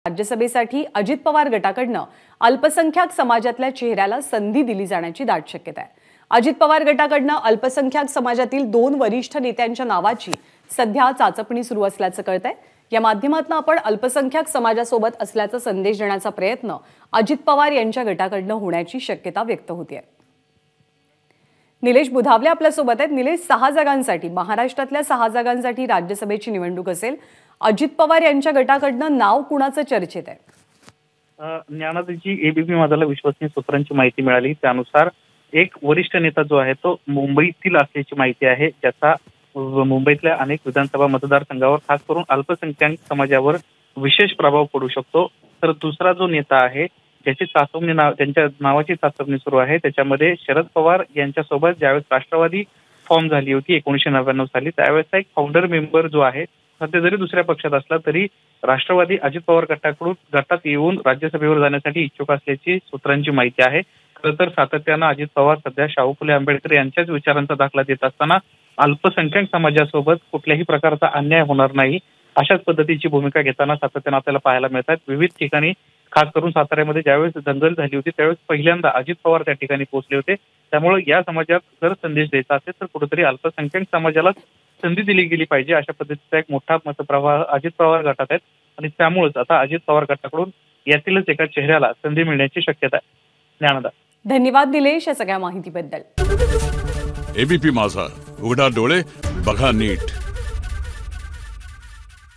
राज्यसभेसाठी अजित पवार गटाकडनं अल्पसंख्याक समाजातल्या चेहऱ्याला संधी दिली जाण्याची दाट शक्यता आहे। अजित पवार गटाकडनं अल्पसंख्याक समाजातील 2 वरिष्ठ नेत्यांच्या नावाची सध्या चाचपणी सुरू असल्याचं कळतंय। या माध्यमातून आपण अल्पसंख्याक समाजासोबत असल्याचा संदेश देण्याचा प्रयत्न अजित पवार यांच्या गटाकडनं होण्याची शक्यता व्यक्त होते आहे। निलेश बुधावले आपल्या सोबत आहेत। निलेश, 6 जागांसाठी महाराष्ट्रातल्या 6 जागांसाठी राज्यसभेची निवडणूक असेल। अजित पवार यांच्या गटाकडनं नाव कुणाचं चर्चेत आहे? ज्ञानाची एबीपी माझाला विश्वसनीय सूत्रांची माहिती मिळाली त्यानुसार एक वरिष्ठ नेता जो आहे तो मुंबईतील असल्याची माहिती आहे, ज्याचा मुंबईतल्या अनेक विधानसभा मतदारसंघावर खास करून अल्पसंख्याक समाजावर विशेष प्रभाव पडू शकतो। तर दुसरा जो नेता आहे ज्याची चाचपणी त्यांच्या नावाची चाचपणी सुरू आहे, त्याच्यामध्ये शरद पवार यांच्यासोबत ज्यावेळेस राष्ट्रवादी फॉर्म झाली होती 1999 साली, त्यावेळेसचा एक फाउंडर मेंबर जो आहे, सध्या जरी दुसऱ्या पक्षात असला तरी राष्ट्रवादी अजित पवार गटात येऊन राज्यसभेवर जाण्यासाठी इच्छुक असल्याची सूत्रांची माहिती आहे। खरं तर सातत्यानं अजित पवार सध्या शाहू फुले आंबेडकर यांच्याच विचारांचा दाखला देत असताना अल्पसंख्याक समाजासोबत कुठल्याही प्रकारचा अन्याय होणार नाही अशाच पद्धतीची भूमिका घेताना सातत्यानं आपल्याला पाहायला मिळतात। विविध ठिकाणी खास करून साताऱ्यामध्ये ज्यावेळेस दंगल झाली होती त्यावेळेस पहिल्यांदा अजित पवार त्या ठिकाणी पोहोचले होते। त्यामुळे या समाजात जर संदेश द्यायचा असेल तर कुठेतरी अल्पसंख्याक समाजाला संधी दिली गेली पाहिजे अशा पद्धतीचा एक मोठा मतप्रवाह अजित पवार गटात आहेत आणि त्यामुळेच आता अजित पवार गटाकडून यातीलच एका चेहऱ्याला संधी मिळण्याची शक्यता आहे। ज्ञानदा, धन्यवाद निलेश या सगळ्या माहितीबद्दल। एबीपी माझा, उघडा डोळे बघा नीट।